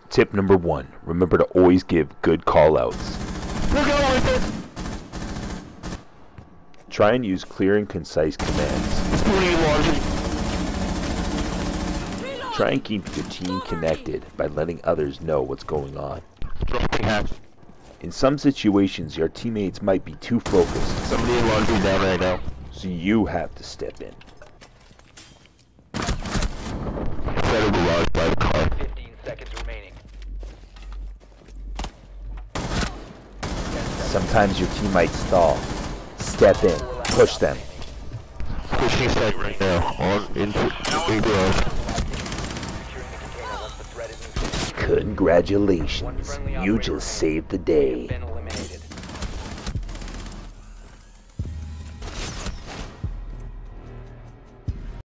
Tip number 1. Remember to always give good call-outs. We're going with it! Try and use clear and concise commands. Try and keep your team connected by letting others know what's going on. Dropping half. In some situations, your teammates might be too focused, Somebody in laundry down right now. so you have to step in. Better garage by the car. 15 seconds remaining. Sometimes your team might stall. Step in. Push them. Pushing site right now. On into garage. Congratulations. You just saved the day.